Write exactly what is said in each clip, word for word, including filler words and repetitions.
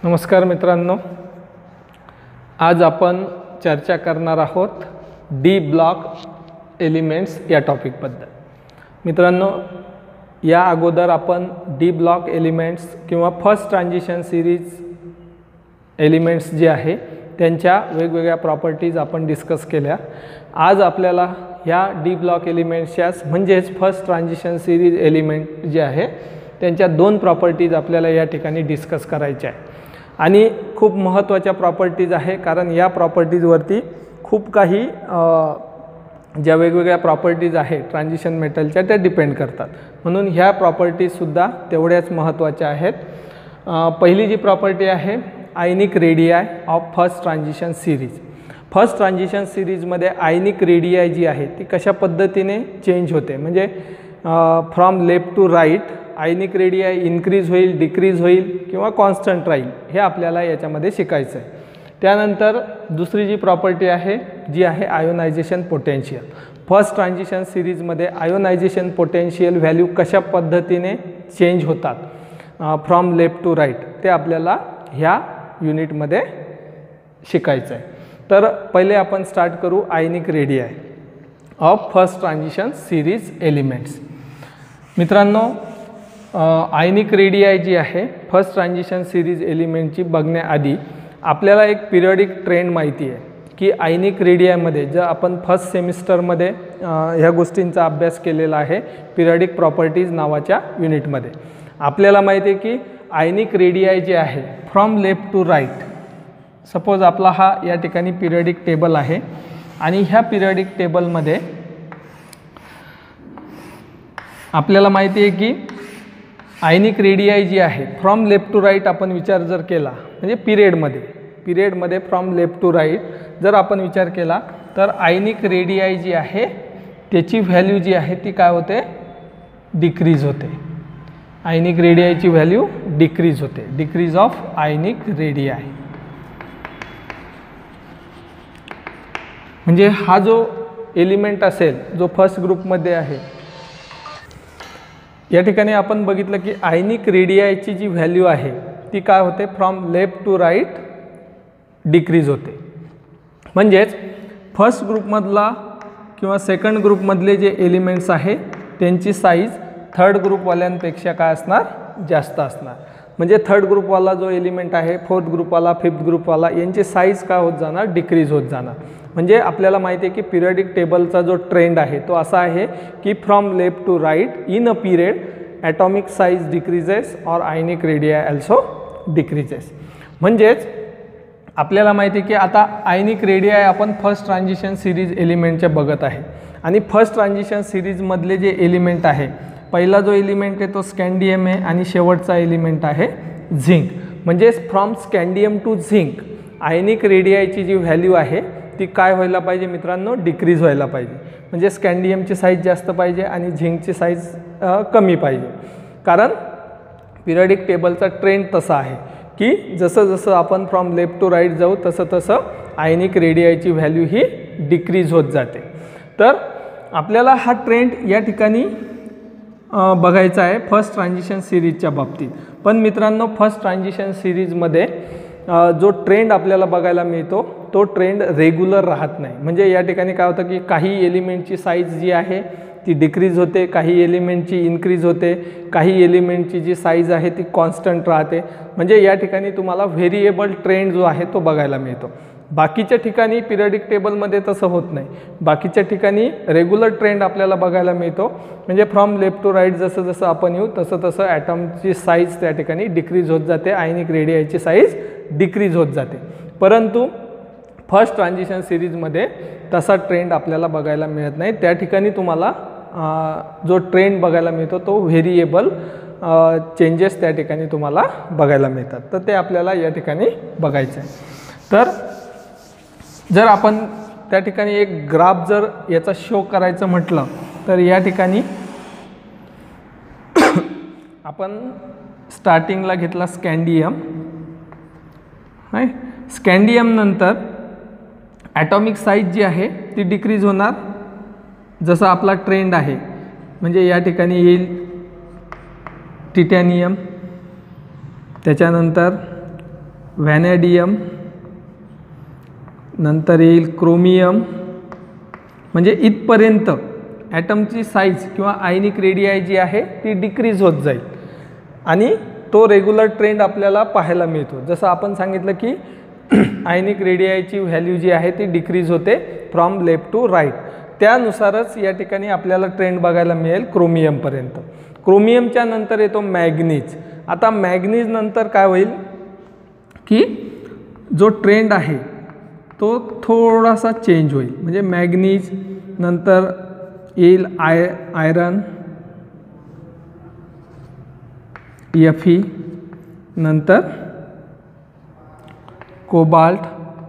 नमस्कार मित्रांनो, आज आपण चर्चा करणार आहोत डी ब्लॉक एलिमेंट्स या टॉपिकबद्दल। मित्रांनो, या अगोदर आपण डी ब्लॉक एलिमेंट्स किंवा फर्स्ट ट्रान्झिशन सिरीज एलिमेंट्स जे आहे त्यांच्या वेगवेगळ्या प्रॉपर्टीज आपण डिस्कस केल्या। आज आपल्याला या डी ब्लॉक एलिमेंट्सच्या म्हणजेच फर्स्ट ट्रान्झिशन सिरीज एलिमेंट जे आहे त्यांच्या दोन प्रॉपर्टीज आपल्याला या ठिकाणी डिस्कस करायच्या आहे आणि खूप महत्त्वाच्या प्रॉपर्टीज आहे, कारण या प्रॉपर्टीजवरती खूप काही ज्या वेगवेगळ्या प्रॉपर्टीज आहे ट्रान्झिशन मेटलच्या त्या डिपेंड करतात, म्हणून ह्या प्रॉपर्टीजसुद्धा तेवढ्याच महत्त्वाच्या आहेत। पहिली जी प्रॉपर्टी आहे ionic radii of first transition series. First transition सिरीजमध्ये आयनिक रेडियाय जी आहे ती कशा पद्धतीने चेंज होते, म्हणजे from left to right ionic radii increase होईल, डिक्रीज होईल किंवा कॉन्स्टंट राहील, हे आपल्याला याच्यामध्ये शिकायचं आहे। त्यानंतर दुसरी जी प्रॉपर्टी आहे जी आहे आयोनायझेशन पोटेन्शियल। फर्स्ट ट्रान्झिशन सिरीजमध्ये आयोनायझेशन पोटेन्शियल व्हॅल्यू कशा पद्धतीने चेंज होतात फ्रॉम लेफ्ट टू राईट, ते आपल्याला ह्या युनिटमध्ये शिकायचं आहे। तर पहिले आपण स्टार्ट करू ionic radii of first transition series elements. मित्रांनो, आयनिक रेडियाय जी आहे फर्स्ट ट्रान्झिशन सिरीज एलिमेंटची बघण्याआधी आपल्याला एक पिरियडिक ट्रेंड माहिती आहे की आयनिक रेडियामध्ये जर आपण फर्स्ट सेमिस्टरमध्ये ह्या गोष्टींचा अभ्यास केलेला आहे पिरियडिक प्रॉपर्टीज नावाच्या युनिटमध्ये, आपल्याला माहिती आहे की आयनिक रेडियाय जे आहे from left to right, suppose आपला हा या ठिकाणी पिरियडिक टेबल आहे आणि ह्या पिरियडिक टेबलमध्ये आपल्याला माहिती आहे की आयनिक रेडियाय जी आहे फ्रॉम लेफ्ट टू राईट आपण विचार जर केला, म्हणजे पिरियडमध्ये पिरियडमध्ये फ्रॉम लेफ्ट टू राईट जर आपण विचार केला तर आयनिक रेडियाय जी आहे त्याची व्हॅल्यू जी आहे ती काय होते, डिक्रीज होते। आयनिक रेडियायची व्हॅल्यू डिक्रीज होते, डिक्रीज ऑफ आयनिक रेडियाय। म्हणजे हा जो एलिमेंट असेल जो फर्स्ट ग्रुपमध्ये आहे, या ठिकाणी आपण बघितलं की आयनिक रेडियायची जी व्हॅल्यू आहे ती काय होते, from left to right decrease होते। म्हणजेच फर्स्ट ग्रुपमधला किंवा सेकंड ग्रुपमधले जे एलिमेंट्स आहे त्यांची साईज थर्ड ग्रुपवाल्यांपेक्षा काय असणार, जास्त असणार। म्हणजे थर्ड ग्रुपवाला जो एलिमेंट आहे, फोर्थ ग्रुपवाला, फिफ्थ ग्रुपवाला, यांची साईज काय होत जाणार, डिक्रीज होत जाणार। म्हणजे आपल्याला माहिती आहे की पिरियडिक टेबलचा जो ट्रेंड आहे तो असा आहे की from left to right in a period atomic size decreases और आयनिक रेडियाय ऑल्सो डिक्रीजेस। म्हणजेच आपल्याला माहिती आहे की आता आयनिक रेडियाय आपण फर्स्ट ट्रान्झिशन सिरीज एलिमेंटच्या बघत आहे आणि फर्स्ट ट्रान्झिशन सिरीजमधले जे एलिमेंट आहे, पहिला जो एलिमेंट आहे तो स्कॅन्डियम आहे आणि शेवटचा एलिमेंट आहे झिंक। म्हणजे from scandium to zinc ionic रेडियायची जी व्हॅल्यू आहे ती काय व्हायला पाहिजे मित्रांनो, डिक्रीज व्हायला पाहिजे। म्हणजे स्कॅन्डियमची साईज जास्त पाहिजे आणि झिंकची साईज कमी पाहिजे, कारण पिरियडिक टेबलचा ट्रेंड तसा आहे की जसं जसं आपण फ्रॉम लेफ्ट टू राईट जाऊ तसं तसं आयनिक रेडियायची व्हॅल्यू ही डिक्रीज होत जाते। तर आपल्याला हा ट्रेंड या ठिकाणी बघायचा आहे फर्स्ट ट्रान्झिशन सिरीजच्या बाबतीत। पण मित्रांनो, फर्स्ट ट्रान्झिशन सिरीजमध्ये जो ट्रेंड आपल्याला बघायला मिळतो तो ट्रेंड रेग्युलर राहत नाही। म्हणजे या ठिकाणी काय होतं की काही एलिमेंटची साईज जी आहे ती डिक्रीज होते, काही एलिमेंटची इन्क्रीज होते, काही एलिमेंटची जी साईज आहे ती कॉन्स्टंट राहते। म्हणजे या ठिकाणी तुम्हाला व्हेरिएबल ट्रेंड जो आहे तो बघायला मिळतो। बाकीच्या ठिकाणी पिरियडिक टेबलमध्ये तसं होत नाही, बाकीच्या ठिकाणी रेग्युलर ट्रेंड आपल्याला बघायला मिळतो। म्हणजे फ्रॉम लेफ्ट टू राईट जसं जसं आपण येऊ तसं तसं ॲटमची साईज त्या ठिकाणी डिक्रीज होत जाते, आयनिक रेडियायची साईज डिक्रीज होत जाते। परंतु फर्स्ट ट्रान्झिशन सिरीजमध्ये तसा ट्रेंड आपल्याला बघायला मिळत नाही। त्या ठिकाणी तुम्हाला जो ट्रेंड बघायला मिळतो तो व्हेरिएबल चेंजेस त्या ठिकाणी तुम्हाला बघायला मिळतात, तर ते आपल्याला या ठिकाणी बघायचं आहे। तर जर आपण त्या ठिकाणी एक ग्राफ जर याचा शो करायचं म्हटलं तर या ठिकाणी आपण स्टार्टिंगला घेतला स्कॅन्डियम, नाही स्कॅन्डियम नंतर ॲटॉमिक साईज जी आहे ती डिक्रीज होणार जसा आपला ट्रेंड आहे। म्हणजे या ठिकाणी येईल टिटॅनियम, त्याच्यानंतर व्हॅनेडियम, नंतर येईल क्रोमियम. म्हणजे इथपर्यंत ॲटमची साईज किंवा आयनिक रेडियाई जी आहे ती डिक्रीज होत जाईल आणि तो रेग्युलर ट्रेंड आपल्याला पाहायला मिळतो. जसं आपण सांगितलं की आयनिक रेडियाईची व्हॅल्यू जी आहे ती डिक्रीज होते फ्रॉम लेफ्ट टू राईट, त्यानुसारच या ठिकाणी आपल्याला ट्रेंड बघायला मिळेल क्रोमियमपर्यंत. क्रोमियमच्या नंतर येतो मॅग्नीज. आता मॅग्नीज नंतर काय होईल की जो ट्रेंड आहे तो थोडासा चेंज होईल. म्हणजे मॅग्नीज नंतर येईल आय आयरन, एफ ई, नंतर कोबाल्ट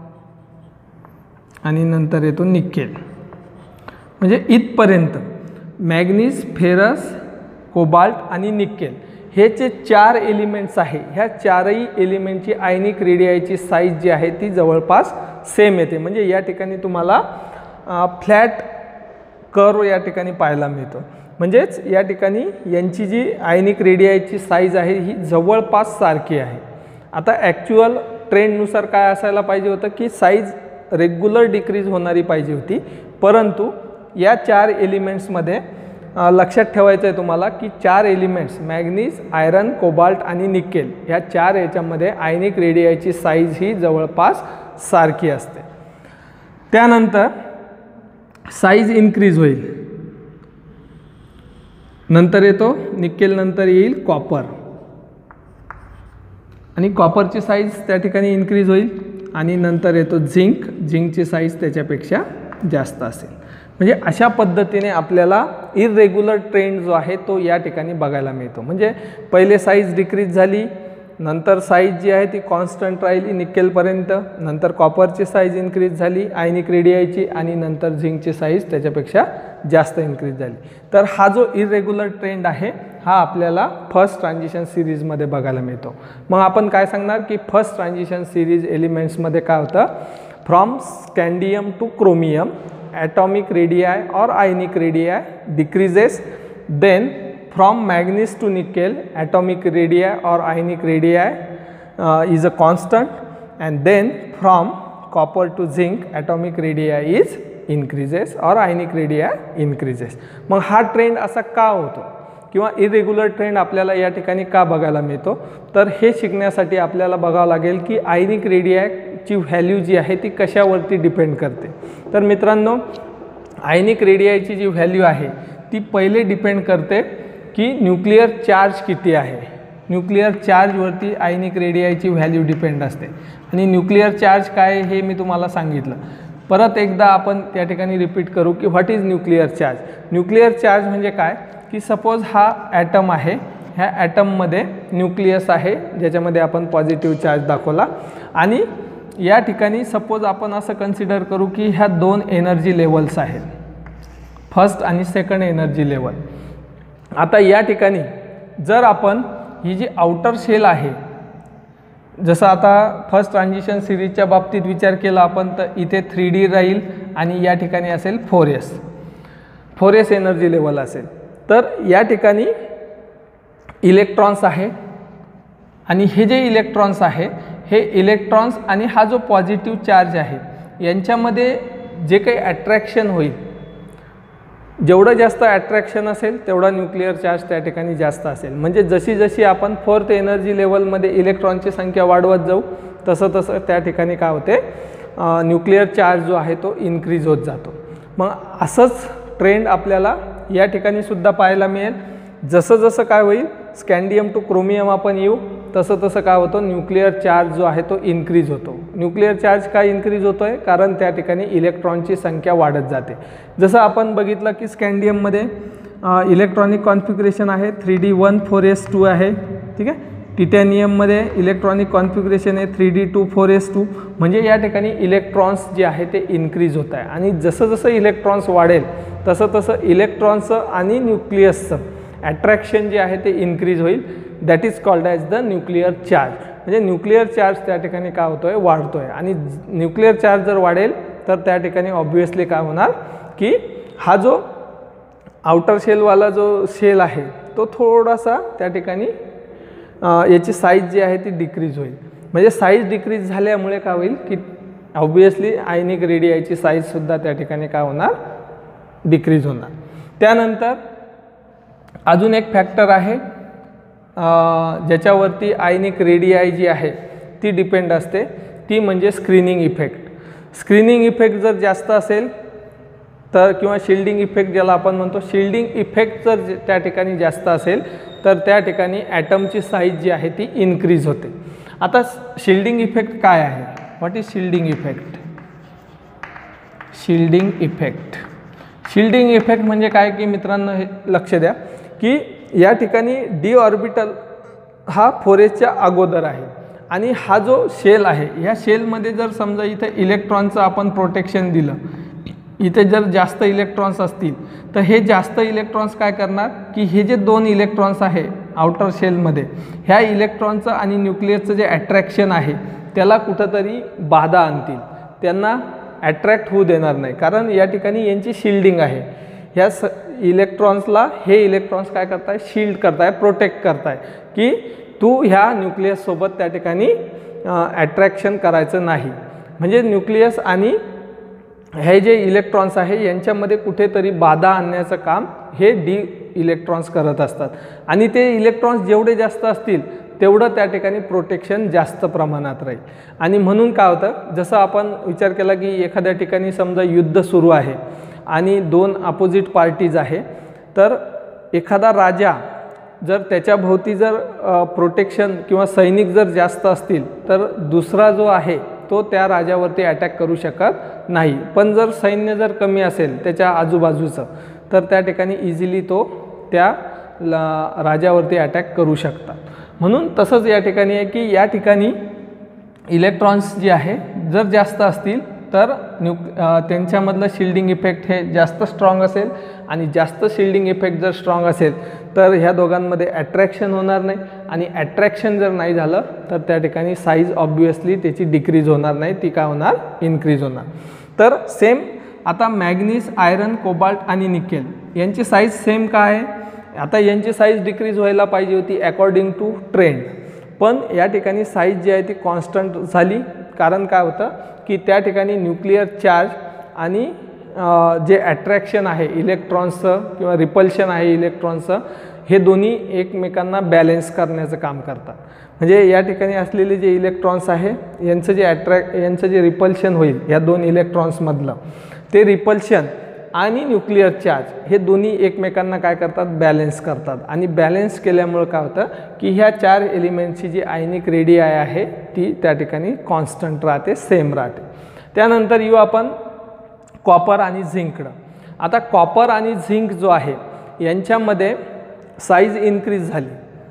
आणि नंतर येतो निकेल. म्हणजे इथपर्यंत मॅग्नीज, फेरस, कोबाल्ट आणि निकेल हे जे चार एलिमेंट्स आहे, ह्या चारही एलिमेंटची आयनिक रेडियाईची साईज जी आहे ती जवळपास सेम येते. म्हणजे या ठिकाणी तुम्हाला फ्लॅट कर्व या ठिकाणी पाहायला मिळतो. म्हणजेच या ठिकाणी यांची जी आयनिक रेडियाईची साईज आहे ही जवळपास सारखी आहे. आता ॲक्च्युअल ट्रेंडनुसार काय असायला पाहिजे होतं की साईज रेग्युलर डिक्रीज होणारी पाहिजे होती, परंतु या चार एलिमेंट्समध्ये लक्षात ठेवायचं आहे तुम्हाला की चार एलिमेंट्स मॅग्नीज, आयरन, कोबाल्ट आणि निकेल ह्या चार याच्यामध्ये आयनिक रेडियाईची साईज ही जवळपास सारखी असते. त्यानंतर साईज इन्क्रीज होईल. नंतर येतो निकेल, नंतर येईल कॉपर आणि कॉपरची साईज त्या ठिकाणी इन्क्रीज होईल आणि नंतर येतो झिंक, झिंकची साईज त्याच्यापेक्षा जास्त असेल. म्हणजे अशा पद्धतीने आपल्याला इरेग्युलर ट्रेंड जो आहे तो या ठिकाणी बघायला मिळतो. म्हणजे पहिले साईज डिक्रीज झाली, नंतर साईज जी आहे ती कॉन्स्टंट राहिली निकेलपर्यंत, नंतर कॉपरची साईज इन्क्रीज झाली आयनिक रेडियाईची आणि नंतर झिंकची साईज त्याच्यापेक्षा जास्त इन्क्रीज झाली. तर हा जो इरेग्युलर ट्रेंड आहे हा आपल्याला फर्स्ट ट्रान्झिशन सिरीजमध्ये बघायला मिळतो. मग आपण काय सांगणार की फर्स्ट ट्रान्झिशन सिरीज एलिमेंट्समध्ये काय होतं, from scandium to chromium atomic radii or ionic radii decreases, then from manganese to nickel atomic radii or ionic radii uh, is a constant, and then from copper to zinc atomic radii is increases or ionic radii increases. मग हा trend असा का होतो किंवा irregular trend आपल्याला या ठिकाणी का बघायला मिळतो, तर हे शिकण्यासाठी आपल्याला बघावं लागेल की आयनिक रेडियाची व्हॅल्यू जी आहे ती कशावरती डिपेंड करते. तर मित्रांनो, आयनिक रेडियाची जी व्हॅल्यू आहे ती पहिले डिपेंड करते की न्यूक्लिअर चार्ज किती आहे. न्यूक्लिअर चार्जवरती आयनिक रेडियाची व्हॅल्यू डिपेंड असते आणि न्यूक्लिअर चार्ज काय हे मी तुम्हाला सांगितलं. परत एकदा आपण त्या ठिकाणी रिपीट करू की what is nuclear charge. Nuclear charge म्हणजे काय की सपोज हा ॲटम आहे, ह्या ॲटममध्ये न्यूक्लियस आहे ज्याच्यामध्ये आपण पॉझिटिव्ह चार्ज दाखवला आणि या ठिकाणी सपोज आपण असं कन्सिडर करू की ह्या दोन एनर्जी लेवल्स आहेत, फर्स्ट आणि सेकंड एनर्जी लेवल. आता या ठिकाणी जर आपण ही जी आउटर शेल आहे, जसं आता फर्स्ट ट्रान्झिशन सिरीजच्या बाबतीत विचार केला आपण तर इथे थ्री डी राहील आणि या ठिकाणी असेल four S four S energy level असेल. तर या ठिकाणी इलेक्ट्रॉन्स आहे आणि हे जे इलेक्ट्रॉन्स आहे हे इलेक्ट्रॉन्स आणि हा जो पॉझिटिव्ह चार्ज आहे यांच्यामध्ये जे काही अट्रॅक्शन होईल, जेवढं जास्त अट्रॅक्शन असेल तेवढा न्यूक्लिअर चार्ज त्या ठिकाणी जास्त असेल. म्हणजे जशी जशी आपण फोर्थ एनर्जी लेवलमध्ये इलेक्ट्रॉनची संख्या वाढवत जाऊ तसं तसं त्या ठिकाणी काय होते, न्यूक्लिअर चार्ज जो आहे तो इन्क्रीज होत जातो. मग असंच ट्रेंड आपल्याला या ठिकाणी सुद्धा पाहायला मिळेल. जसं जसं काय होईल स्कॅन्डियम टू क्रोमियम आपण येऊ तसं तसं काय होतं, न्यूक्लिअर चार्ज जो आहे तो इन्क्रीज होतो. न्यूक्लिअर चार्ज काय इन्क्रीज होतो आहे, कारण त्या ठिकाणी इलेक्ट्रॉनची संख्या वाढत जाते. जसं आपण बघितलं की स्कॅन्डियममध्ये इलेक्ट्रॉनिक कॉन्फिगरेशन आहे three D one four S two आहे, ठीक आहे. टिटॅनियममध्ये इलेक्ट्रॉनिक कॉन्फिगरेशन आहे three D two four S two. म्हणजे या ठिकाणी इलेक्ट्रॉन्स जे आहे ते इन्क्रीज होत आहे आणि जसं जसं इलेक्ट्रॉन्स वाढेल तसं तसं इलेक्ट्रॉन्सचं आणि न्यूक्लियसचं अट्रॅक्शन जे आहे ते इन्क्रीज होईल. That is called as the nuclear charge. म्हणजे न्यूक्लिअर चार्ज त्या ठिकाणी काय होतो आहे, वाढतो आहे. आणि न्यूक्लिअर चार्ज जर वाढेल तर त्या ठिकाणी ऑब्वियसली काय होणार की हा जो आउटर शेलवाला जो शेल आहे तो थोडासा त्या ठिकाणी याची साईज जी आहे ती डिक्रीज होईल. म्हणजे साईज डिक्रीज झाल्यामुळे काय होईल की ऑब्वियसली आयनिक रेडियाची साईजसुद्धा त्या ठिकाणी काय होणार, डिक्रीज होणार. त्यानंतर अजून एक फॅक्टर आहे ज्याच्यावरती आयनिक रेडियाई जी आहे ती डिपेंड असते, ती म्हणजे स्क्रीनिंग इफेक्ट. स्क्रीनिंग इफेक्ट जर जास्त असेल तर किंवा शिल्डिंग इफेक्ट ज्याला आपण म्हणतो, शिल्डिंग इफेक्ट जर त्या ठिकाणी जास्त असेल तर त्या ठिकाणी ॲटमची साईज जी आहे ती इन्क्रीज होते. आता शिल्डिंग इफेक्ट काय आहे, what is shielding effect? Shielding effect shielding effect म्हणजे काय की मित्रांनो हे लक्ष द्या की या ठिकाणी डी ऑर्बिटल हा फोर एसच्या अगोदर आहे आणि हा जो शेल आहे ह्या शेलमध्ये जर समजा इथे इलेक्ट्रॉनचं आपण प्रोटेक्शन दिलं, इथे जर जास्त इलेक्ट्रॉन्स असतील तर हे जास्त इलेक्ट्रॉन्स काय करणार की हे जे दोन इलेक्ट्रॉन्स आहे आउटर शेलमध्ये, ह्या इलेक्ट्रॉनचं आणि न्यूक्लियसचं जे अट्रॅक्शन आहे त्याला कुठंतरी बाधा आणतील, त्यांना अट्रॅक्ट होऊ देणार नाही, कारण या ठिकाणी यांची शिल्डिंग आहे. ह्या स इलेक्ट्रॉन्सला हे इलेक्ट्रॉन्स काय करताय, शिल्ड करताय, प्रोटेक्ट करताय की तू ह्या न्यूक्लियससोबत त्या ठिकाणी अट्रॅक्शन करायचं नाही. म्हणजे न्यूक्लियस आणि हे जे इलेक्ट्रॉन्स आहे यांच्यामध्ये कुठेतरी बाधा आणण्याचं काम हे डी इलेक्ट्रॉन्स करत असतात आणि ते इलेक्ट्रॉन्स जेवढे जास्त असतील तेवढं त्या ठिकाणी प्रोटेक्शन जास्त प्रमाणात राहील. आणि म्हणून काय होतं, जसं आपण विचार केला की एखाद्या ठिकाणी समजा युद्ध सुरू आहे आणि दोन अपोजिट पार्टीज आहे, तर एखादा राजा जर त्याच्याभोवती जर प्रोटेक्शन किंवा सैनिक जर जास्त असतील तर दुसरा जो आहे तो त्या राजावरती अटॅक करू शकत नाही. पण जर सैन्य जर कमी असेल त्याच्या आजूबाजूचं तर त्या ठिकाणी इझिली तो त्या राजावरती अटॅक करू शकतात. म्हणून तसंच या ठिकाणी आहे की या ठिकाणी इलेक्ट्रॉन्स जे आहे जर जास्त असतील तर न्यूक त्यांच्यामधलं शिल्डिंग इफेक्ट हे जास्त स्ट्रॉंग असेल आणि जास्त शिल्डिंग इफेक्ट जर स्ट्रॉंग असेल तर ह्या दोघांमध्ये अट्रॅक्शन होणार नाही आणि अट्रॅक्शन जर नाही झालं तर त्या ठिकाणी साईज ऑब्वियसली त्याची डिक्रीज होणार नाही, ती काय होणार, इन्क्रीज होणार. तर सेम आता मॅग्नीज, आयरन, कोबाल्ट आणि निकेल यांची साईज सेम काय आहे, आता यांची साईज डिक्रीज व्हायला पाहिजे होती अकॉर्डिंग टू ट्रेंड, पण या ठिकाणी साईज जी आहे ती कॉन्स्टंट झाली. कारण काय होतं की त्या ठिकाणी न्यूक्लिअर चार्ज आणि जे अट्रॅक्शन आहे इलेक्ट्रॉन्सचं किंवा रिपल्शन आहे इलेक्ट्रॉन्सचं हे दोन्ही एकमेकांना बॅलेन्स करण्याचं काम करतात. म्हणजे या ठिकाणी असलेले जे इलेक्ट्रॉन्स आहे यांचं जे अट्रॅक्ट यांचं जे रिपल्शन होईल या दोन इलेक्ट्रॉन्समधलं, ते रिपल्शन आणि न्यूक्लिअर चार्ज हे दोन्ही एकमेकांना काय करतात, बॅलेन्स करतात. आणि बॅलेन्स केल्यामुळं काय होतं की ह्या चार एलिमेंटची जी आयनिक रेडियाई आहे ती त्या ठिकाणी कॉन्स्टंट राहते, सेम राहते. त्यानंतर येऊ आपण कॉपर आणि झिंककडं. आता कॉपर आणि झिंक जो आहे यांच्यामध्ये साईज इन्क्रीज झाली.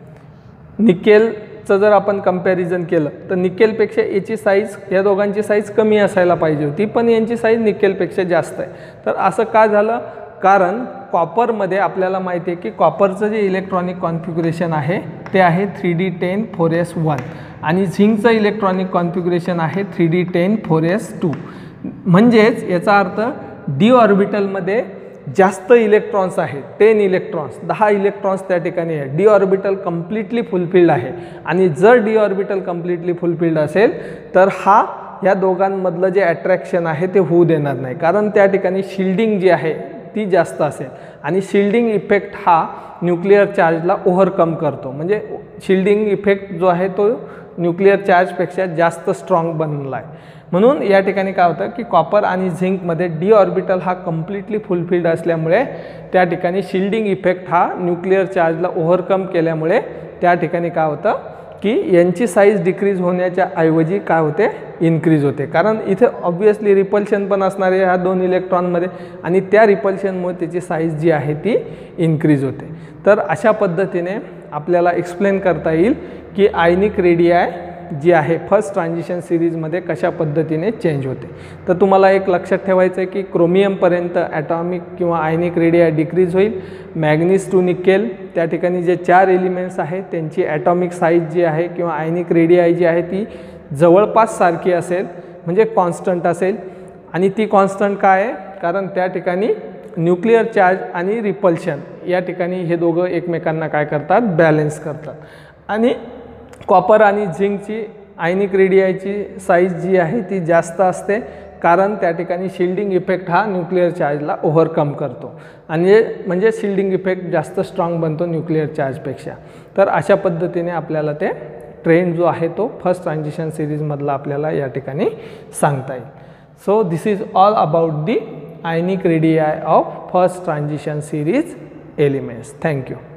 निकेलचं जर आपण कंपॅरिझन केलं तर निकेलपेक्षा याची साईज, या दोघांची साईज कमी असायला पाहिजे होती, पण यांची साईज निकेलपेक्षा जास्त आहे. तर असं का झालं, कारण कॉपरमध्ये आपल्याला माहिती आहे की कॉपरचं जे इलेक्ट्रॉनिक कॉन्फिग्युरेशन आहे ते आहे three D ten four S one आणि झिंकचं इलेक्ट्रॉनिक कॉन्फिग्युरेशन आहे three D ten four S two. म्हणजेच याचा अर्थ डी ऑर्बिटलमध्ये जास्त इलेक्ट्रॉन्स आहेत, टेन इलेक्ट्रॉन्स, दहा इलेक्ट्रॉन्स त्या ठिकाणी आहे. डी ऑर्बिटल कम्प्लिटली फुलफिल्ड आहे आणि जर डी ऑर्बिटल कम्प्लिटली फुलफिल्ड असेल तर हा या दोघांमधलं जे अट्रॅक्शन आहे ते होऊ देणार नाही, कारण त्या ठिकाणी शिल्डिंग जी आहे ती जास्त असेल आणि शिल्डिंग इफेक्ट हा न्यूक्लिअर चार्जला ओव्हरकम करतो. म्हणजे शिल्डिंग इफेक्ट जो आहे तो न्यूक्लिअर चार्जपेक्षा जास्त स्ट्रॉंग बनला आहे. म्हणून या ठिकाणी काय होतं की कॉपर आणि झिंकमध्ये डी ऑर्बिटल हा कम्प्लिटली फुलफिल्ड असल्यामुळे त्या ठिकाणी शिल्डिंग इफेक्ट हा न्यूक्लिअर चार्जला ओव्हरकम केल्यामुळे त्या ठिकाणी काय होतं की यांची साईज डिक्रीज होण्याच्या ऐवजी काय होते, इन्क्रीज होते. कारण इथे ऑब्वियसली रिपल्शन पण असणार आहे ह्या दोन इलेक्ट्रॉनमध्ये आणि त्या रिपल्शनमुळे त्याची साईज जी आहे ती इन्क्रीज होते. तर अशा पद्धतीने आपल्याला एक्सप्लेन करता येईल की आयनिक रेडियाई जी आहे फर्स्ट ट्रान्झिशन सिरीजमध्ये कशा पद्धतीने चेंज होते. तर तुम्हाला एक लक्षात ठेवायचं आहे की क्रोमियमपर्यंत ॲटॉमिक किंवा आयनिक रेडियाई डिक्रीज होईल. मॅग्नीज टू निकेल त्या ठिकाणी जे चार एलिमेंट्स आहेत त्यांची ॲटॉमिक साईज जी आहे किंवा आयनिक रेडियाई जी आहे ती जवळपास सारखी असेल, म्हणजे कॉन्स्टंट असेल. आणि ती कॉन्स्टंट काय आहे, कारण त्या ठिकाणी न्यूक्लिअर चार्ज आणि रिपल्शन या ठिकाणी हे दोघं एकमेकांना काय करतात, बॅलेन्स करतात. आणि कॉपर आणि झिंकची आयनिक रेडियाची साईज जी आहे ती जास्त असते, कारण त्या ठिकाणी शिल्डिंग इफेक्ट हा न्यूक्लिअर चार्जला ओव्हरकम करतो आणि म्हणजे शिल्डिंग इफेक्ट जास्त स्ट्रॉंग बनतो न्यूक्लिअर चार्जपेक्षा. तर अशा पद्धतीने आपल्याला ते ट्रेंड जो आहे तो फर्स्ट ट्रान्झिशन सिरीजमधला आपल्याला या ठिकाणी सांगता येईल. So this is all about the ionic radii of first transition series elements. Thank you.